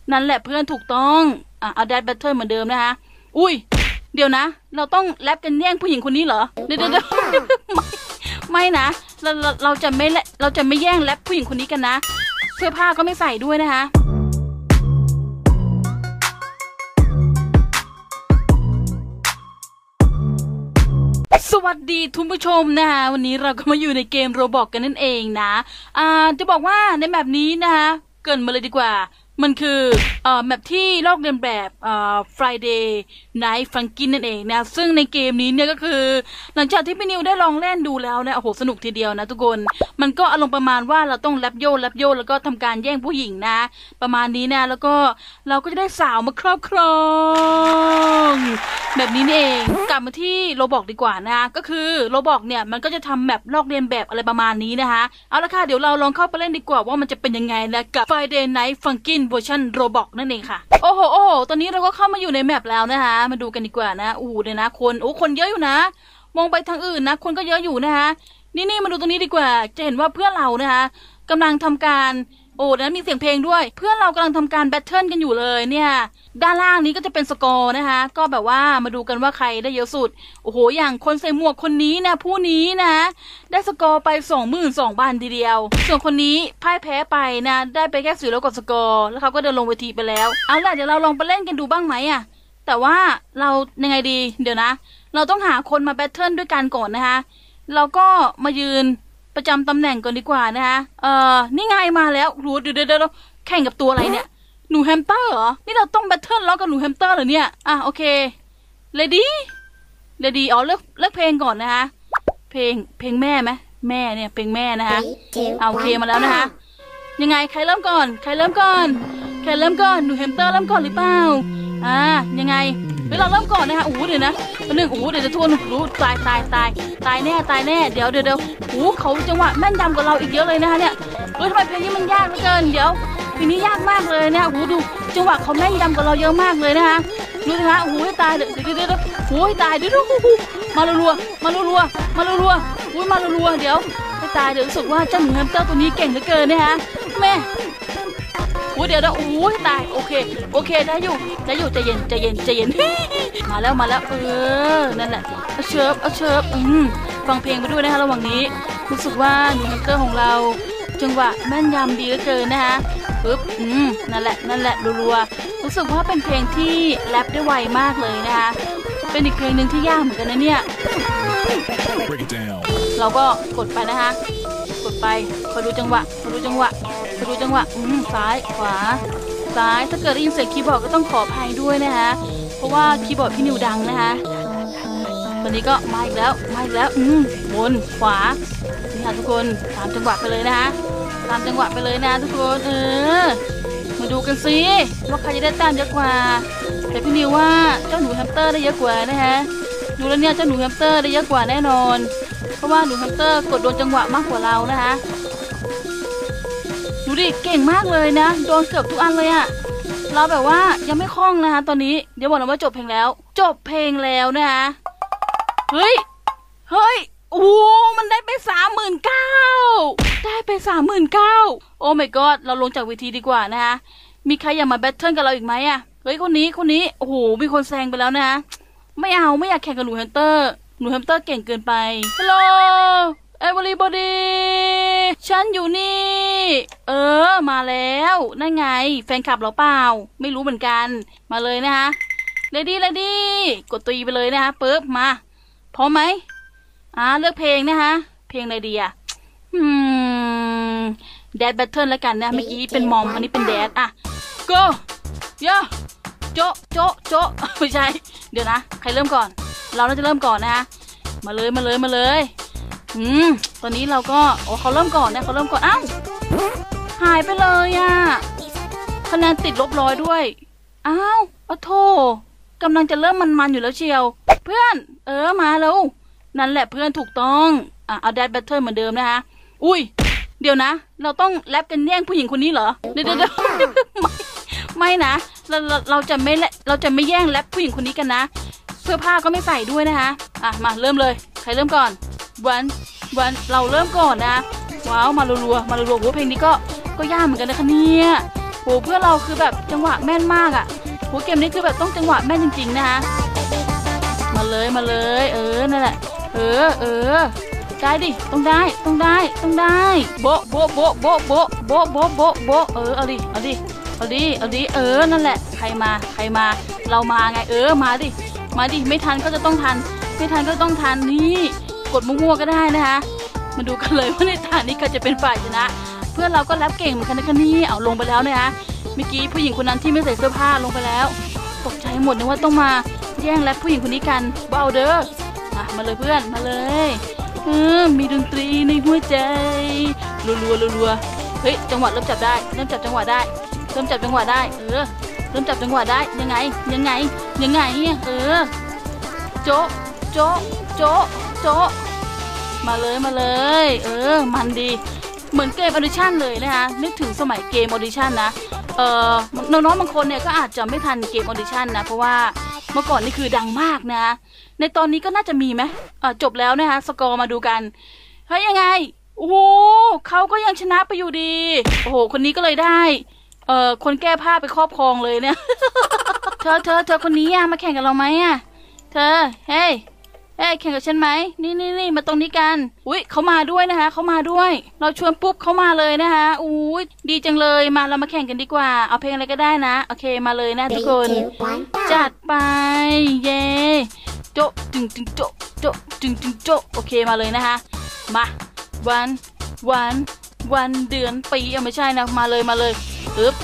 นั่นแหละเพื่อนถูกต้องเอาแดดแบทเทิลเหมือนเดิมนะคะอุ้ยเดี๋ยวนะเราต้องแรปกันแย่งผู้หญิงคนนี้เหรอเดี๋ยวไม่นะเราจะไม่แย่งแรปผู้หญิงคนนี้กันนะเสื้อผ้าก็ไม่ใส่ด้วยนะคะสวัสดีทุกผู้ชมนะคะวันนี้เราก็มาอยู่ในเกมโรบล็อกกันนั่นเองนะจะบอกว่าในแมปนี้นะคะเกินมาเลยดีกว่ามันคือแมปที่ลอกเลียนแบบFriday Night Funkin' นั่นเองนะซึ่งในเกมนี้เนี่ยก็คือหลังจากที่พี่นิวได้ลองเล่นดูแล้วนะโอ้โหสนุกทีเดียวนะทุกคนมันก็อารมณ์ประมาณว่าเราต้องแรปโยแล้วก็ทำการแย่งผู้หญิงนะประมาณนี้นะแล้วก็เราก็จะได้สาวมาครอบครองแบบนี้นี่เองกลับมาที่โรบล็อกดีกว่านะก็คือโรบล็อกเนี่ยมันก็จะทำแมปลอกเลียนแบบอะไรประมาณนี้นะคะเอาละค่ะเดี๋ยวเราลองเข้าไปเล่นดีกว่าว่ามันจะเป็นยังไงนะกับ Friday Night Funkin' เวอร์ชันโรบล็อกนั่นเองค่ะโอ้โหตอนนี้เราก็เข้ามาอยู่ในแมปแล้วนะคะมาดูกันดีกว่านะเนี่ยนะคนเยอะอยู่นะมองไปทางอื่นนะคนก็เยอะอยู่นะคะนี่มาดูตรงนี้ดีกว่าจะเห็นว่าเพื่อนเรานะคะกำลังทำการนะมีเสียงเพลงด้วยเพื่อนเรากำลังทำการแบทเทิลกันอยู่เลยเนี่ยด้านล่างนี้ก็จะเป็นสกอร์นะคะก็แบบว่ามาดูกันว่าใครได้เยอะสุดโอ้โหอย่างคนใส่หมวกคนนี้นะผู้นี้นะได้สกอร์ไป 22,000 ทีเดียวส่วนคนนี้พ่ายแพ้ไปนะได้ไปแค่400 กว่าสกอร์แล้วเขาก็เดินลงเวทีไปแล้วเอาล่ะเดี๋ยวเราลองไปเล่นกันดูบ้างไหมอะแต่ว่าเรายังไงดีเดี๋ยวนะเราต้องหาคนมาแบทเทิลด้วยกันก่อนนะคะเราก็มายืนประจำตำแหน่งก่อนดีกว่านะคะนี่ไงมาแล้วรู้เดี๋ยวแข่งกับตัวอะไรเนี่ยหนูแฮมสเตอร์เหรอนี่เราต้องแบทเทิลแล้วกับหนูแฮมสเตอร์เหรอเนี่ยโอเคเลดี้เลือกเพลงก่อนนะคะเพลงแม่ไหมแม่เนี่ยเพลงแม่นะคะโอเคมาแล้วนะคะยังไงใครเริ่มก่อนหนูแฮมสเตอร์เริ่มก่อนหรือเปล่ายังไงเราเริ่มก่อนนะคะเดี๋ยวนะเดี๋ยวจะทวนตายแน่เดี๋ยวเขาจังหวะแม่นยำกว่าเราอีกเยอะเลยนะคะเนี่ยทำไมเพลงนี้มันยากเหลือเกินเดี๋ยวเพลงนี้ยากมากเลยเนี่ยดูจังหวะเขาแม่นยำกว่าเราเยอะมากเลยนะคะดูสิคะตายเดี๋ยวตายเดี๋ยวมารัวมารัวเดี๋ยวไม่ตายเดี๋ยวรู้สึกว่าเจ้าหนูแฮมสเตอร์ตัวนี้เก่งเหลือเกินนะคะแม่เดี๋ยวตายโอเคได้อยู่ใจเย็นมาแล้วนั่นแหละเอาเชิบฟังเพลงไปด้วยนะคะระหว่างนี้รู้สึกว่าหนูแฮมสเตอร์ของเราจังหวะแม่นยำดีเหลือเกินนะคะนั่นแหละรัวรู้สึกว่าเป็นเพลงที่แรปได้ไวมากเลยนะคะเป็นอีกเพลงหนึ่งที่ยากเหมือนกันนะเนี่ยเราก็กดไปนะคะกดไปคอยดูจังหวะซ้ายขวาซ้ายถ้าเกิดได้ยินเสียงคีย์บอร์ดก็ต้องขออภัยด้วยนะคะเพราะว่าคีย์บอร์ดพี่นิวดังนะคะตอนนี้ก็มาอีกแล้วบนขวานี่ค่ะทุกคนตามจังหวะไปเลยนะคะทุกคนมาดูกันสิว่าใครจะได้แต้มเยอะกว่าแต่พี่นิวว่าเจ้าหนูแฮมสเตอร์ได้เยอะกว่านะคะดูแล้วเนี่ยเจ้าหนูแฮมสเตอร์ได้เยอะกว่าแน่นอนเพราะว่าหนูแฮมสเตอร์กดโดนจังหวะมากกว่าเรานะคะดูดิเก่งมากเลยนะโดนเกือบทุกอันเลยอะเราแบบว่ายังไม่คล่องนะคะตอนนี้เดี๋ยวบอกนะว่าจบเพลงแล้วนะคะเฮ้ยมันได้ไป 39,000ได้ไป 39,000โอ้ my god เราลงจากเวทีดีกว่านะคะมีใครอยากมาแบทเทิลกับเราอีกไหมอะเฮ้ยคนนี้โอ้โหมีคนแซงไปแล้วนะไม่อยากแข่งกับหนูแฮมสเตอร์เก่งเกินไป Hello everybody ฉันอยู่นี่มาแล้วนั่นไงแฟนคลับเราเปล่าไม่รู้เหมือนกันมาเลยนะคะเลดี้กดตัวอีไปเลยนะคะปึ๊บมาพร้อมไหมเลือกเพลงนะคะเพลงอะไรดีอะแดดแบทเทิลแล้วกันนะเมื่อกี้เป็นมอมอันนี้เป็นแดดgo โจะไม่ใช่เดี๋ยวนะใครเริ่มก่อนเราน่าจะเริ่มก่อนนะคะมาเลยตอนนี้เราก็เขาเริ่มก่อนอ้าวหายไปเลยอะคะแนนติด-100ด้วยอ้าวโธ่กำลังจะเริ่มมันอยู่แล้วเชียวเพื่อนมาแล้วนั่นแหละเพื่อนถูกต้องเอาแดดแบทเทิลเหมือนเดิมนะคะเดี๋ยวนะเราต้องแรปกันแย่งผู้หญิงคนนี้เหรอเดี๋ยวไม่นะเราจะไม่แย่งแรปผู้หญิงคนนี้กันนะเสื้อผ้าก็ไม่ใส่ด้วยนะคะมาเริ่มเลยใครเริ่มก่อนวันเราเริ่มก่อนนะว้าวมารัวเพลงนี้ก็ยากเหมือนกันนะคะเนี่ยเพื่อนเราคือแบบจังหวะแม่นมากอ่ะเกมนี้คือแบบต้องจังหวะแม่นจริงๆนะคะมาเลยนั่นแหละได้ดิต้องได้โบเอาดินั่นแหละใครมาเรามาไงมาดิไม่ทันก็จะต้องทันนี่กดมั่วๆก็ได้นะคะมาดูกันเลยว่าในตานี้ใครจะเป็นฝ่ายชนะเพื่อนเราก็แรปเก่งเหมือนกันนะนี่เอาลงไปแล้วนะคะเมื่อกี้ผู้หญิงคนนั้นที่ไม่ใส่เสื้อผ้าลงไปแล้วตกใจหมดนึกว่าต้องมาแย่งแรปผู้หญิงคนนี้กันเบาเด้อมาเลยเพื่อนมาเลยมีดนตรีในหัวใจรัวเฮ้ยจังหวะเริ่มจับจังหวะได้เริ่มจับจังหวะได้ยังไงโจะมาเลยมันดีเหมือนเกมออดิชั่นเลยนะคะนึกถึงสมัยเกมออดิชั่นนะน้องๆบางคนเนี่ยก็อาจจะไม่ทันเกมออดิชั่นนะเพราะว่าเมื่อก่อนนี่คือดังมากนะในตอนนี้ก็น่าจะมีไหมจบแล้วนะคะสกอร์มาดูกันเฮ้ยยังไงโอ้โหเขาก็ยังชนะไปอยู่ดีโอ้โหคนนี้ก็เลยได้คนแก้ผ้าไปครอบครองเลยเนี่ย เธอคนนี้มาแข่งกับเราไหมเธอเฮ้ยแข่งกับฉันไหมนี่มาตรงนี้กันอุ้ยเขามาด้วยนะคะเขามาด้วยเราชวนปุ๊บเขามาเลยนะคะอุ้ยดีจังเลยมาเรามาแข่งกันดีกว่าเอาเพลงอะไรก็ได้นะโอเคมาเลยนะทุกคนจัดไปเย่โจ๊ะจึงโจ๊ะโอเคมาเลยนะคะมาวันเดือนปีไม่ใช่นะมาเลยตึ๊บ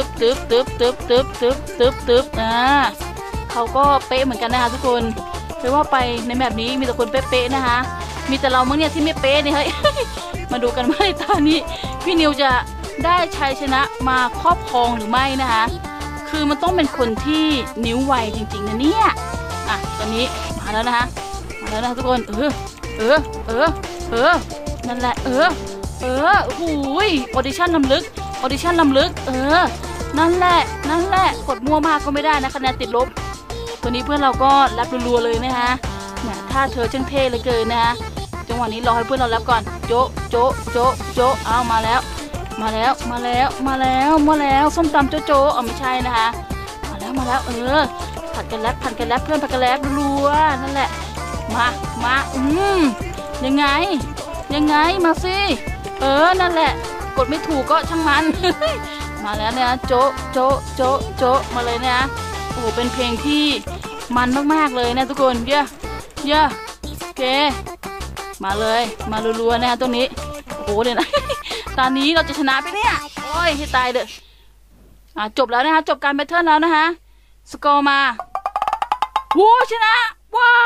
เขาก็เป๊ะเหมือนกันนะคะทุกคนแปลว่าไปในแบบนี้มีแต่คนเป๊ะๆนะคะมีแต่เราเมื่อเนี่ยที่ไม่เป๊ะเนี่ยเฮ้ย มาดูกันว่าในตอนนี้พี่นิวจะได้ชัยชนะมาครอบครองหรือไม่นะคะคือมันต้องเป็นคนที่นิ้วไวจริงๆนะเนี่ยตอนนี้มาแล้วนะคะทุกคนนั่นแหละหูยออดิชั่นลำลึกนั่นแหละกดมั่วมากก็ไม่ได้นะคะแนนติดลบตัวนี้เพื่อนเราก็รับรัวๆเลยนะคะถ้าเธอช่างเท่เลยเกินนะคะจังหวะนี้รอให้เพื่อนเรารับก่อนโจะเอามาแล้วส้มตำโจะไม่ใช่นะคะมาแล้วผัดกันแรปเพื่อนผัดกันแรปรัวๆนั่นแหละมายังไงมาสินั่นแหละกดไม่ถูกก็ช่างมัน มาแล้วเนี่ยโจะมาเลยนะโอ้โหเป็นเพลงที่มันมากๆเลยนะทุกคนเยอะโอเคมาเลยมารัวๆนะตรงนี้โอ้โหเดี๋ยวนะ ตอนนี้เราจะชนะไปเนี่ยโอ้ยให้ตายเด้อจบแล้วนะคะจบการแบทเทิลแล้วนะคะสกอร์มาโว้ชนะว้า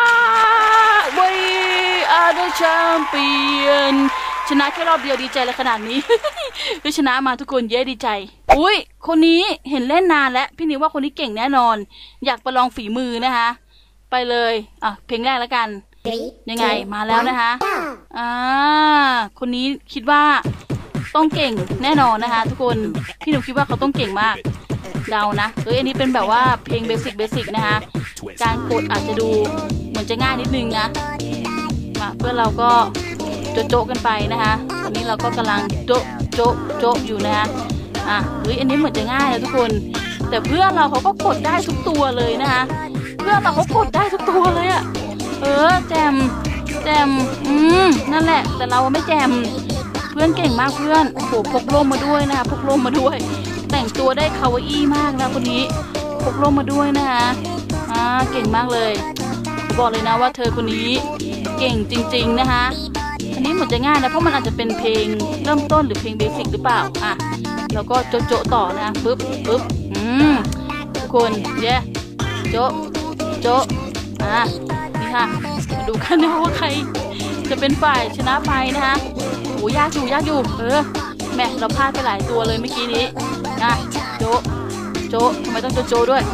we are the champion ชนะแค่รอบเดียวดีใจเลยขนาดนี้ ได้ชนะมาทุกคนเย้ดีใจอุ้ยคนนี้เห็นเล่นนานแล้วพี่นิวว่าคนนี้เก่งแน่นอนอยากประลองฝีมือนะคะไปเลยเพลงแรกแล้วกันยังไงมาแล้วนะคะคนนี้คิดว่าต้องเก่งแน่นอนนะคะทุกคนพี่นิวคิดว่าเขาต้องเก่งมากเดานะอันนี้เป็นแบบว่าเพลงเบสิกนะคะการกดอาจจะดูเหมือนจะง่ายนิดนึงนะมาเพื่อนเราก็โจะกันไปนะคะตอนนี้เราก็กำลังโจะอยู่นะคะอันนี้เหมือนจะง่ายนะทุกคนแต่เพื่อนเราเขาก็กดได้ทุกตัวเลยนะคะเพื่อนเราเขากดได้ทุกตัวเลยแจมนั่นแหละแต่เราไม่แจมเพื่อนเก่งมากเพื่อนโอ้โหพกร่มมาด้วยนะคะพกร่มมาด้วยแต่งตัวได้คาวาอี้มากนะคนนี้พกร่มมาด้วยนะคะเก่งมากเลยบอกเลยนะว่าเธอคนนี้เก่งจริงๆนะคะอันนี้เหมือนจะง่ายนะเพราะมันอาจจะเป็นเพลงเริ่มต้นหรือเพลงเบสิกหรือเปล่าแล้วก็โจะต่อนะปึ๊บทุกคนโจะนี่ค่ะมาดูกันนะว่าใครจะเป็นฝ่ายชนะไปนะคะโอ้ยากอยู่แม่เราพลาดไปหลายตัวเลยเมื่อกี้นี้โจะทำไมต้องโจะด้วย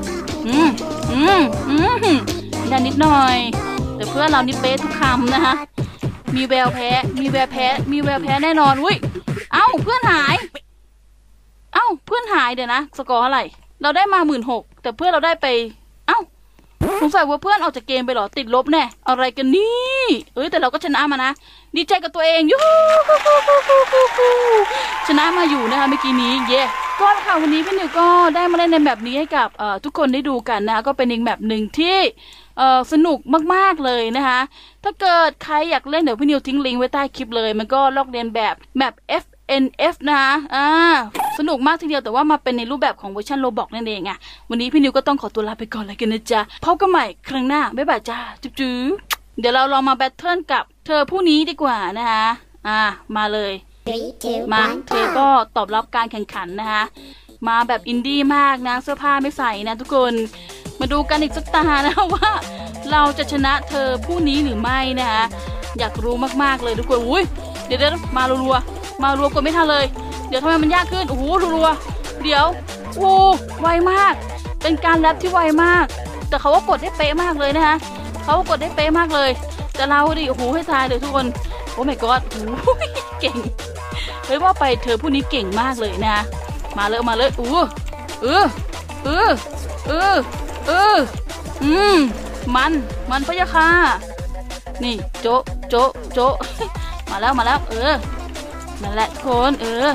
ได้นิดหน่อยแต่เพื่อนเรานี่เป๊ะทุกคำนะคะมีแววแพ้แน่นอนอุ้ยเพื่อนหายเดี๋ยวนะสกอร์เท่าไหร่เราได้มา16,000แต่เพื่อนเราได้ไปสงสัยว่าเพื่อนออกจากเกมไปหรอติดลบแน่อะไรกันนี่แต่เราก็ชนะมานะดีใจกับตัวเองยูชนะมาอยู่นะคะเมื่อกี้นี้เย้ก็ค่ะวันนี้พี่นิวก็ได้มาเล่นในแบบนี้ให้กับทุกคนได้ดูกันนะก็เป็นอีกแบบหนึ่งที่สนุกมากๆเลยนะคะถ้าเกิดใครอยากเล่นเดี๋ยวพี่นิวทิ้งลิงก์ไว้ใต้คลิปเลยมันก็ลอกเลียนแบบ FNF นะสนุกมากทีเดียวแต่ว่ามาเป็นในรูปแบบของเวอร์ชันโรบอกนั่นเองอ่ะวันนี้พี่นิวก็ต้องขอตัวลาไปก่อนเลยกันนะจ๊ะพบกันใหม่ครั้งหน้าบ๊ายบายจ้าจุ๊บเดี๋ยวเราลองมาแบทเทิลกับเธอผู้นี้ดีกว่านะคะมาเลยมาเธอก็ตอบรับการแข่งขันนะคะมาแบบอินดี้มากนะเสื้อผ้าไม่ใส่นะทุกคนมาดูกันอีกสักตานะว่าเราจะชนะเธอผู้นี้หรือไม่นะคะอยากรู้มากๆเลยทุกคนอุ้ยเดี๋ยวมารัวกดไม่ทันเลยเดี๋ยวทำไมมันยากขึ้นโอ้โหรัวเดี๋ยวโอ้ไวมากเป็นการแรปที่ไวมากแต่เขาก็กดได้เป๊ะมากเลยนะคะเขากดได้เป๊ะมากเลยแต่เราดิโอ้โหให้ทายเลยทุกคนโอ้ my god โอ้เก่งเฮ้ยว่าไปเธอผู้นี้เก่งมากเลยนะมาเลยมันพะยะค่ะนี่โจะมาแล้วนั่นแหละทุกคน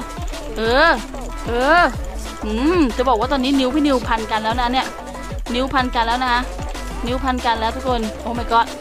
จะบอกว่าตอนนี้พี่นิวพันกันแล้วนะเนี่ยนิ้วพันกันแล้วนะนิ้วพันกันแล้วทุกคนโอ้ my god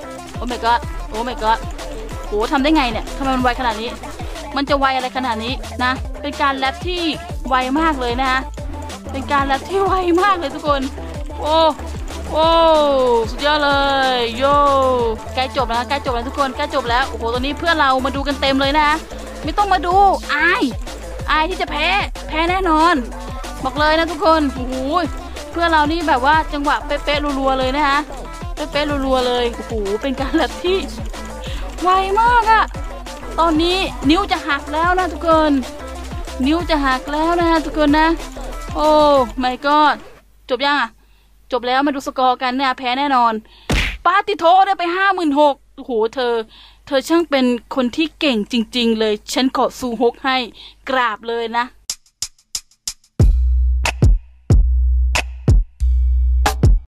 โหทำได้ไงเนี่ยทำไมมันไวขนาดนี้มันจะไวอะไรขนาดนี้นะเป็นการแรปที่ไวมากเลยนะเป็นการแรปที่ไวมากเลยทุกคนโอ้สุดยอดเลยโย่ใกล้จบแล้วทุกคนใกล้จบแล้วโอ้โหตอนนี้เพื่อนเรามาดูกันเต็มเลยนะไม่ต้องมาดูอายที่จะแพ้แน่นอนบอกเลยนะทุกคนโอ้โหเพื่อนเรานี่แบบว่าจังหวะเป๊ะรัวๆเลยนะคะเป๊ะรัวๆเลยโอ้โหเป็นการแรปที่ไวมากอะตอนนี้นิ้วจะหักแล้วนะทุกคนนิ้วจะหักแล้วนะทุกคนนะโอ้ my god จบยังอะจบแล้วมาดูสกอร์กันเนี่ยแพ้แน่นอนปาติโทได้ไป56,000โอ้โหเธอช่างเป็นคนที่เก่งจริงๆเลยฉันขอซูฮกให้กราบเลยนะ